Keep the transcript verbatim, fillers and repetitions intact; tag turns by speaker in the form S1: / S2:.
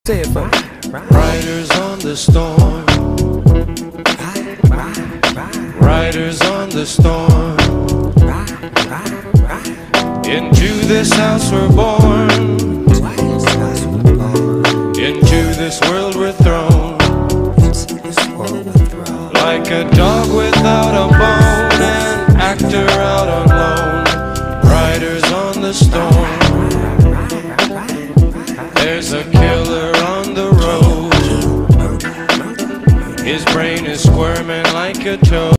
S1: Say it for me.
S2: Riders on the storm. Riders on the storm. Into this house we're born. Into this world we're thrown. Like a dog without a bone, an actor out on loan. Riders on the storm. There's a killer on the road. His brain is squirming like a toad.